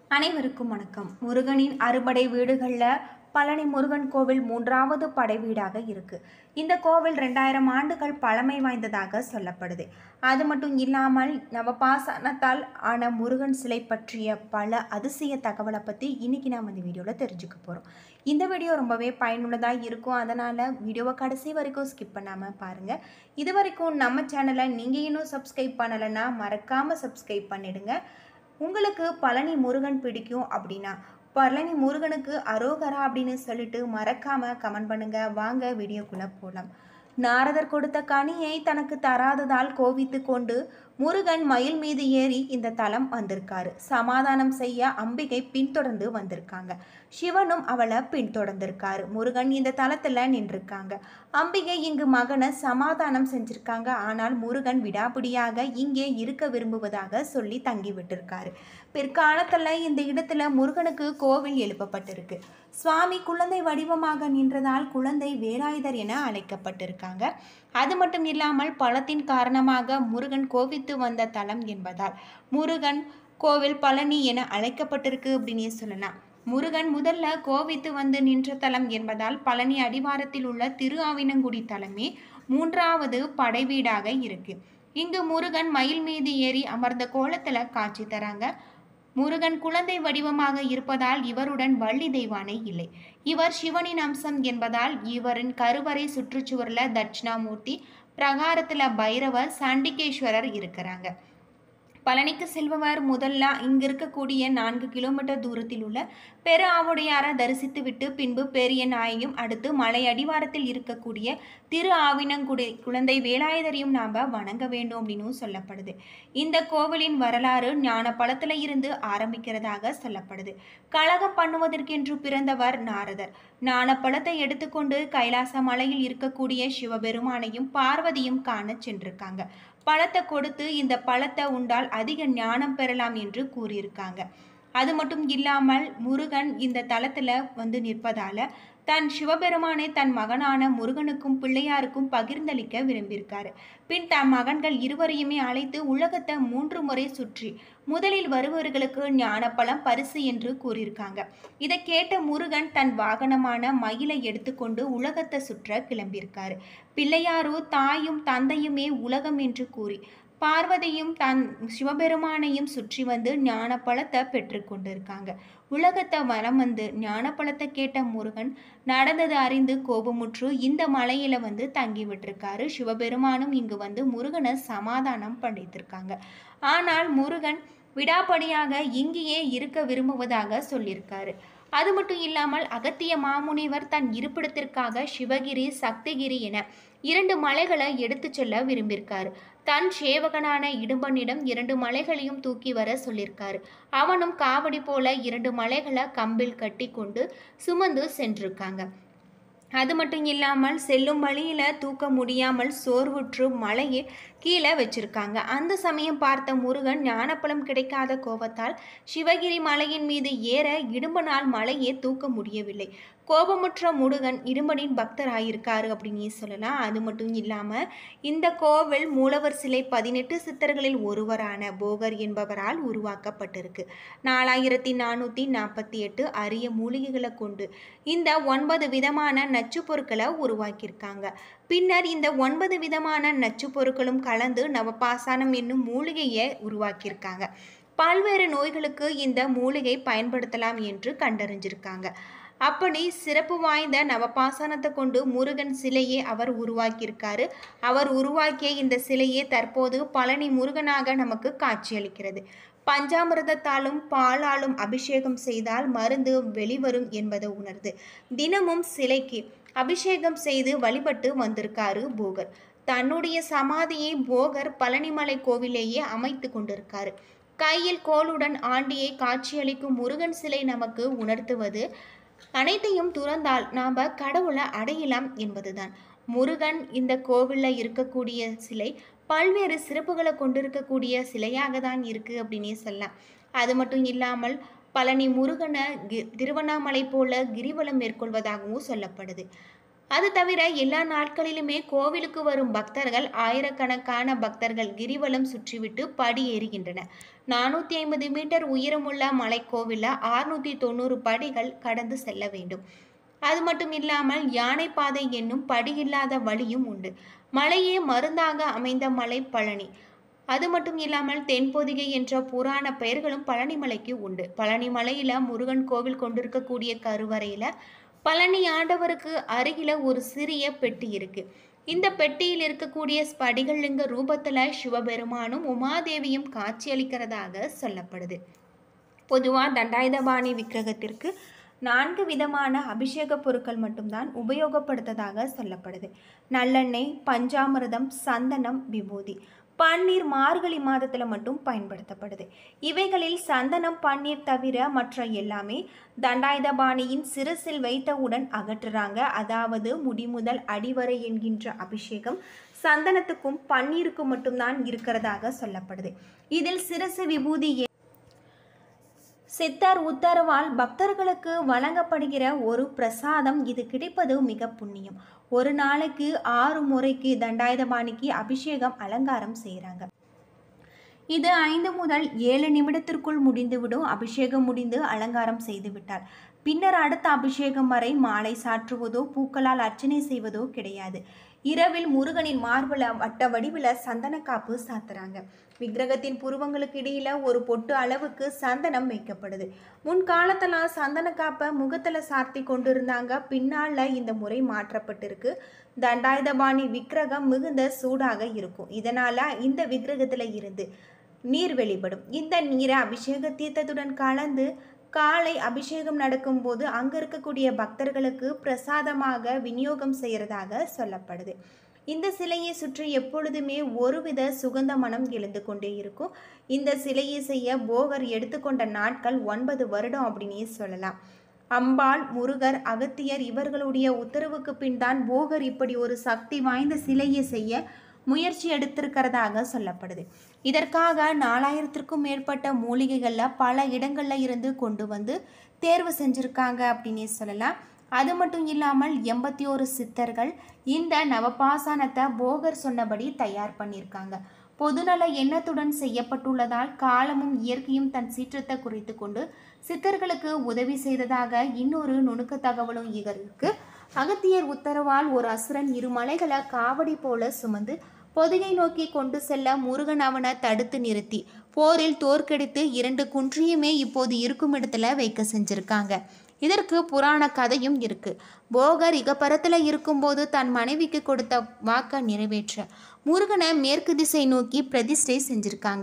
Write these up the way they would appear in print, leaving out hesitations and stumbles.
அனைவருக்கும் வணக்கம். முருகனின் அறுபடை வீடுகளில் பழனி முருகன் கோவில் மூன்றாவது படை வீடாக இருக்கு. இந்த கோவில் 2000 ஆண்டுகள் பழமை வாய்ந்ததாக சொல்லப்படுது. அது மட்டும் இல்லாமல் நவபாசனத்தால் ஆன முருகன் சிலை பற்றிய பல அதிசய தகவலை பற்றி இன்னைக்கு நாம் இந்த வீடியோவில் தெரிஞ்சுக்க போகிறோம். இந்த வீடியோ ரொம்பவே பயனுள்ளதாக இருக்கும். அதனால் வீடியோவை கடைசி வரைக்கும் ஸ்கிப் பண்ணாமல் பாருங்கள். இது வரைக்கும் நம்ம சேனலை நீங்கள் இன்னும் சப்ஸ்கிரைப் பண்ணலைன்னா மறக்காமல் சப்ஸ்கிரைப் பண்ணிடுங்க. உங்களுக்கு பழனி முருகன் பிடிக்கும் அப்படின்னா பழனி முருகனுக்கு அரோகரா அப்படின்னு சொல்லிட்டு மறக்காம கமெண்ட் பண்ணுங்க. வாங்க வீடியோக்குள்ள போகலாம். நாரதர் கொடுத்த கனியை தனக்கு தராததால் கோபித்து கொண்டு முருகன் மயில் மீது ஏறி இந்த தலம் வந்திருக்காரு. சமாதானம் செய்ய அம்பிகை பின்தொடர்ந்து வந்திருக்காங்க. சிவனும் அவளை பின்தொடர்ந்திருக்காரு. முருகன் இந்த தலத்துல நின்றுருக்காங்க. அம்பிகை இங்கு மகனை சமாதானம் செஞ்சிருக்காங்க. ஆனால் முருகன் விடாபிடியாக இங்கே இருக்க விரும்புவதாக சொல்லி தங்கி விட்டிருக்காரு. பிற்காலத்துல இந்த இடத்துல முருகனுக்கு கோவில் எழுப்பப்பட்டிருக்கு. சுவாமி குழந்தை வடிவமாக நின்றதால் குழந்தை வேலாயுதர் என அழைக்கப்பட்டிருக்காங்க. அது மட்டும் இல்லாமல் பழத்தின் காரணமாக முருகன் கோவித்து வந்த தலம் என்பதால் முருகன் கோவில் பழனி என அழைக்கப்பட்டிருக்கு அப்படின்னு சொல்லலாம். முருகன் முதல்ல கோவித்து வந்து நின்ற தலம் என்பதால் பழனி அடிவாரத்தில் உள்ள திருஆவினங்குடி தலமே மூன்றாவது படைவீடாக இருக்கு. இங்கு முருகன் மயில் மீது ஏறி அமர்ந்த கோலத்துல காட்சி தராங்க. முருகன் குழந்தை வடிவமாக இருப்பதால் இவருடன் வள்ளி தெய்வானை இல்லை. இவர் சிவனின் அம்சம் என்பதால் இவரின் கருவறை சுற்றுச்சுவர்ல தட்சிணாமூர்த்தி, பிரகாரத்துல பைரவர், சண்டிகேஸ்வரர் இருக்கிறாங்க. பழனிக்கு செல்பவர் முதல்ல இங்கு இருக்கக்கூடிய 4 கிலோமீட்டர் தூரத்தில் உள்ள பெரு ஆவுடையாரை தரிசித்து விட்டு பின்பு பெரிய நாயையும் அடுத்து மலை அடிவாரத்தில் இருக்கக்கூடிய திரு ஆவினங்குடி குழந்தை வேலாயுதரையும் நாம் வணங்க வேண்டும் அப்படின்னு சொல்லப்படுது. இந்த கோவிலின் வரலாறு ஞான பழத்துல இருந்து ஆரம்பிக்கிறதாக சொல்லப்படுது. கலகம் பண்ணுவதற்கென்று பிறந்தவர் நாரதர். ஞான பழத்தை எடுத்துக்கொண்டு கைலாச மலையில் இருக்கக்கூடிய சிவபெருமானையும் பார்வதியும் காண சென்றிருக்காங்க. பழத்தை கொடுத்து இந்த பழத்தை உண்டால் அதிக ஞானம் பெறலாம் என்று கூறியிருக்காங்க. அது மட்டும் இல்லாமல் முருகன் இந்த தலத்துல வந்து நிற்பதால தன் சிவபெருமானை தன் மகனான முருகனுக்கும் பிள்ளையாருக்கும் பகிர்ந்தளிக்க விரும்பியிருக்காரு. பின் தன் மகன்கள் இருவரையுமே அழைத்து உலகத்தை 3 முறை சுற்றி முதலில் வருபவர்களுக்கு ஞானப்பழம் பரிசு என்று கூறியிருக்காங்க. இதை கேட்ட முருகன் தன் வாகனமான மயிலை எடுத்துக்கொண்டு உலகத்தை சுற்ற கிளம்பியிருக்காரு. பிள்ளையாரோ தாயும் தந்தையுமே உலகம் என்று கூறி பார்வதியும் தன் சிவபெருமானையும் சுற்றி வந்து ஞான பழத்தை பெற்று கொண்டிருக்காங்க. உலகத்தை வலம் வந்து ஞான பழத்தை கேட்ட முருகன் நடந்தது அறிந்து கோபமுற்று இந்த மலையில வந்து தங்கி விட்டிருக்காரு. சிவபெருமானும் இங்கு வந்து முருகனை சமாதானம் பண்ணித்திருக்காங்க. ஆனால் முருகன் விடாப்படியாக இங்கேயே இருக்க விரும்புவதாக சொல்லியிருக்காரு. அது மட்டும் இல்லாமல் அகத்திய மாமுனிவர் தன் இருப்பிடத்திற்காக சிவகிரி, சக்திகிரி என 2 மலைகளை எடுத்து செல்ல விரும்பியிருக்காரு. தன் சேவகனான இடும்பனிடம் 2 மலைகளையும் தூக்கி வர சொல்லியிருக்காரு. அவனும் காவடி போல 2 மலைகளை கம்பில் கட்டி கொண்டு சுமந்து சென்றிருக்காங்க. அது மட்டும் இல்லாமல் செல்லும் வழியில தூக்க முடியாமல் சோர்வுற்று மலையை கீழே வச்சிருக்காங்க. அந்த சமயம் பார்த்த முருகன் ஞானப்பழம் கிடைக்காத கோபத்தால் சிவகிரி மலையின் மீது ஏற இடும்பனால் மலையை தூக்க முடியவில்லை. கோபமுற்ற முருகன் இடும்பனின் பக்தராயிருக்காரு அப்படின்னு சொல்லலாம். அது மட்டும் இல்லாமல் இந்த கோவில் மூலவர் சிலை 18 சித்தர்களில் ஒருவரான போகர் என்பவரால் உருவாக்கப்பட்டிருக்கு. 4448 அரிய மூலிகைகளை கொண்டு இந்த 9 விதமான நச்சு பொருட்களை உருவாக்கியிருக்காங்க. பின்னர் இந்த 9 விதமான நச்சு பொருட்களும் கலந்து நவபாசானம் என்னும் மூலிகையை உருவாக்கியிருக்காங்க. பல்வேறு நோய்களுக்கு இந்த மூலிகை பயன்படுத்தலாம் என்று கண்டறிஞ்சிருக்காங்க. அப்படி சிறப்பு வாய்ந்த நவபாசனத்தை கொண்டு முருகன் சிலையை அவர் உருவாக்கியிருக்காரு. அவர் உருவாக்கிய இந்த சிலையே தற்போது பழனி முருகனாக நமக்கு காட்சியளிக்கிறது. பஞ்சாமிர்தத்தாலும் பாலாலும் அபிஷேகம் செய்தால் மருந்து வெளிவரும் என்பதை உணர்ந்து தினமும் சிலைக்கு அபிஷேகம் செய்து வழிபட்டு வந்திருக்காரு போகர். தன்னுடைய சமாதியை போகர் பழனிமலை கோவிலேயே அமைத்து கொண்டிருக்காரு. கையில் கோலுடன் ஆண்டியை காட்சியளிக்கும் முருகன் சிலை நமக்கு உணர்த்துவது அனைத்தையும் துறந்தால் நாம் கடவுளை அடையலாம் என்பதுதான். முருகன் இந்த கோவிலில் இருக்கக்கூடிய சிலை பல்வேறு சிறப்புகளை கொண்டிருக்கக்கூடிய சிலையாக தான் இருக்கு அப்படின்னே சொல்லலாம். அது மட்டும் இல்லாமல் பழனி முருகனை திருவண்ணாமலை போல கிரிவலம் மேற்கொள்வதாகவும் சொல்லப்படுது. அது தவிர எல்லா நாட்களிலுமே கோவிலுக்கு வரும் பக்தர்கள் ஆயிரக்கணக்கான பக்தர்கள் கிரிவலம் சுற்றிவிட்டு படி ஏறுகின்றனர். 450 மீட்டர் உயரமுள்ள மலைக்கோவிலில் 690 படிகள் கடந்து செல்ல வேண்டும். அது மட்டும் இல்லாமல் யானை பாதை என்னும் படியில்லாத வழியும் உண்டு. மலையே மருந்தாக அமைந்த மலை பழனி. அது மட்டும் இல்லாமல் தென்பொதிகை என்ற புராண பெயர்களும் பழனி மலைக்கு உண்டு. பழனி மலையில முருகன் கோவில் கொண்டிருக்கக்கூடிய கருவறையில பழனி ஆண்டவருக்கு அருகில ஒரு சிறிய பெட்டி இருக்கு. இந்த பெட்டியில் இருக்கக்கூடிய ஸ்படிகலிங்க ரூபத்துல சிவபெருமானும் உமாதேவியும் காட்சியளிக்கிறதாக சொல்லப்படுது. பொதுவா தண்டாயுதபாணி விக்கிரகத்திற்கு 4 விதமான அபிஷேக பொருட்கள் மட்டும்தான் உபயோகப்படுத்ததாக சொல்லப்படுது. நல்லெண்ணெய், பஞ்சாமிர்தம், சந்தனம், விபூதி. பன்னீர் மார்கழி மாதத்தில் மட்டும் பயன்படுத்தப்படுது. இவைகளில் சந்தனம், பன்னீர் தவிர மற்ற எல்லாமே தண்டாயுதபாணியின் சிரசில் வைத்தவுடன் அகற்றுறாங்க. அதாவது முடி முதல் அடிவரை என்கின்ற அபிஷேகம் சந்தனத்துக்கும் பன்னீருக்கும் மட்டும்தான் இருக்கிறதாக சொல்லப்படுது. இதில் சிரசு விபூதி சித்தர் உத்தரவால் பக்தர்களுக்கு வழங்கப்படுகிற ஒரு பிரசாதம். இது கிடைப்பது மிக புண்ணியம். ஒரு நாளைக்கு 6 முறைக்கு தண்டாயுதபாணிக்கு அபிஷேகம் அலங்காரம் செய்கிறாங்க. இது 5 முதல் 7 நிமிடத்திற்குள் முடிந்துவிடும். அபிஷேகம் முடிந்து அலங்காரம் செய்துவிட்டால் பின்னர் அடுத்த அபிஷேகம் வரை மாலை சாற்றுவதோ பூக்களால் அர்ச்சனை செய்வதோ கிடையாது. இரவில் முருகனின் மார்பல வட்ட வடிவில் சந்தன காப்பு சாத்துறாங்க. விக்கிரகத்தின் புருவங்களுக்கு இடையில ஒரு பொட்டு அளவுக்கு சந்தனம் வைக்கப்படுது. முன்காலத்துல சந்தன காப்பை முகத்துல சாத்தி கொண்டிருந்தாங்க. பின்னால இந்த முறை மாற்றப்பட்டிருக்கு. தண்டாயுதபாணி விக்கிரகம் மிகுந்த சூடாக இருக்கும். இதனால இந்த விக்கிரகத்துல இருந்து நீர் வெளிப்படும். இந்த நீரை அபிஷேக தீர்த்தத்துடன் கலந்து காலை அபிஷேகம் நடக்கும்போது அங்கே இருக்கக்கூடிய பக்தர்களுக்கு பிரசாதமாக விநியோகம் செய்கிறதாக சொல்லப்படுது. இந்த சிலையை சுற்றி எப்பொழுதுமே ஒருவித சுகந்த மனம் எழுந்து கொண்டே இருக்கும். இந்த சிலையை செய்ய போகர் எடுத்துக்கொண்ட நாட்கள் 9 வருடம் அப்படின்னே சொல்லலாம். அம்பாள், முருகர், அகத்தியர் இவர்களுடைய உத்தரவுக்கு பின் தான் போகர் இப்படி ஒரு சக்தி வாய்ந்த சிலையை செய்ய முயற்சி எடுத்திருக்கிறதாக சொல்லப்படுது. இதற்காக 4000த்திற்கும் மேற்பட்ட மூலிகைகளில் பல இடங்களில் இருந்து கொண்டு வந்து தேர்வு செஞ்சுருக்காங்க அப்படின்னே சொல்லலாம். அது மட்டும் இல்லாமல் 81 சித்தர்கள் இந்த நவபாசானத்தை போகர் சொன்னபடி தயார் பண்ணியிருக்காங்க. பொதுநல எண்ணத்துடன் செய்யப்பட்டுள்ளதால் காலமும் இயற்கையும் தன் சீற்றத்தை குறைத்து கொண்டு சித்தர்களுக்கு உதவி செய்ததாக இன்னொரு நுணுக்க தகவலும் இருக்கு. அகத்தியர் உத்தரவால் ஒரு அசுரன் 2 மலைகளை காவடி போல சுமந்து பொதிகை நோக்கி கொண்டு செல்ல முருகன் அவனை தடுத்து நிறுத்தி போரில் தோற்கடித்து 2 குன்றியுமே இப்போது இருக்கும் இடத்துல வைக்க செஞ்சிருக்காங்க. இதற்கு புராண கதையும் இருக்கு. போகர் இகப்பரத்தில் இருக்கும்போது தன் மனைவிக்கு கொடுத்த வாக்கை நிறைவேற்ற முருகனை மேற்கு திசை நோக்கி பிரதிஷ்டை செஞ்சிருக்காங்க.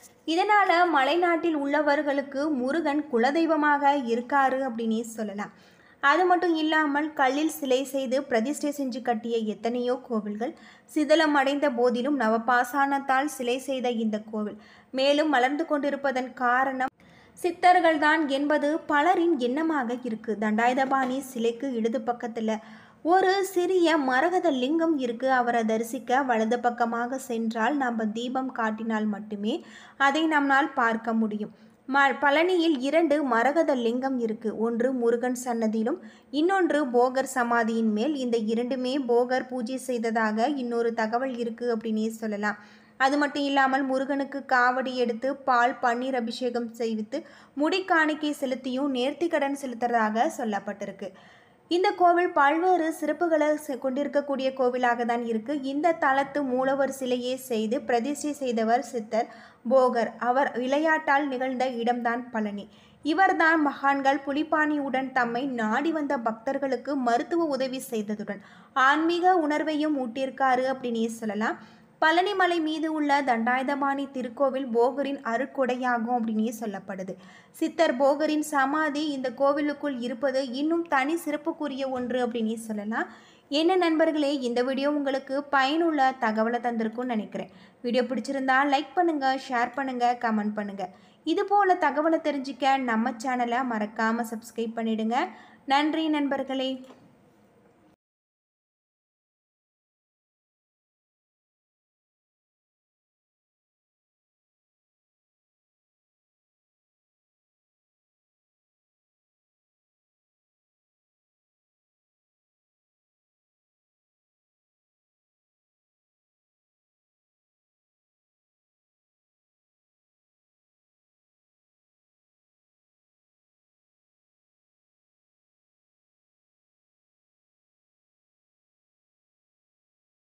இதனால மலைநாட்டில் உள்ளவர்களுக்கு முருகன் குலதெய்வமாக இருக்காரு அப்படின்னே சொல்லலாம். அது மட்டும் இல்லாமல் கல்லில் சிலை செய்து பிரதிஷ்டை செஞ்சு கட்டிய எத்தனையோ கோவில்கள் சிதலம் அடைந்த போதிலும் நவபாசானத்தால் சிலை செய்த இந்த கோவில் மேலும் மலர்ந்து கொண்டிருப்பதன் காரணம் சித்தர்கள்தான் என்பது பலரின் எண்ணமாக இருக்கு. தண்டாயுதபாணி சிலைக்கு இடது பக்கத்தில் ஒரு சிறிய மரகத லிங்கம் இருக்கு. அவரை தரிசிக்க வலது பக்கமாக சென்றால் நம்ம தீபம் காட்டினால் மட்டுமே அதை நம்மால் பார்க்க முடியும். பழனியில் 2 மரகத லிங்கம் இருக்கு. ஒன்று முருகன் சன்னதியிலும் இன்னொன்று போகர் சமாதியின் மேல். இந்த 2மே போகர் பூஜை செய்ததாக இன்னொரு தகவல் இருக்கு அப்படின்னே சொல்லலாம். அது மட்டும் இல்லாமல் முருகனுக்கு காவடி எடுத்து பால் பன்னீர் அபிஷேகம் செய்வித்து முடி காணிக்கை செலுத்தியும் நேர்த்திக்கடன் செலுத்துறதாக சொல்லப்பட்டிருக்கு. இந்த கோவில் பல்வேறு சிறப்புகளை கொண்டிருக்கக்கூடிய கோவிலாக தான் இருக்கு. இந்த தலத்து மூலவர் சிலையை செய்து பிரதிஷ்டை செய்தவர் சித்தர் போகர். அவர் விளையாட்டால் நிகழ்ந்த இடம்தான் பழனி. இவர்தான் மகான்கள் புலிப்பாணியுடன் தம்மை நாடி வந்த பக்தர்களுக்கு மருத்துவ உதவி செய்ததுடன் ஆன்மீக உணர்வையும் ஊட்டியிருக்காரு அப்படின்னே சொல்லலாம். பழனி மலை மீது உள்ள தண்டாயுதபாணி திருக்கோவில் போகரின் அருட்கொடையாகும் அப்படின்னே சொல்லப்படுது. சித்தர் போகரின் சமாதி இந்த கோவிலுக்குள் இருப்பது இன்னும் தனி சிறப்புக்குரிய ஒன்று அப்படின்னே சொல்லலாம். என்ன நண்பர்களே, இந்த வீடியோ உங்களுக்கு பயனுள்ள தகவலை தந்திருக்கும்னு நினைக்கிறேன். வீடியோ பிடிச்சிருந்தா லைக் பண்ணுங்கள், ஷேர் பண்ணுங்கள், கமெண்ட் பண்ணுங்கள். இது போல தகவலை தெரிஞ்சுக்க நம்ம சேனலை மறக்காமல் சப்ஸ்கிரைப் பண்ணிடுங்க. நன்றி நண்பர்களே.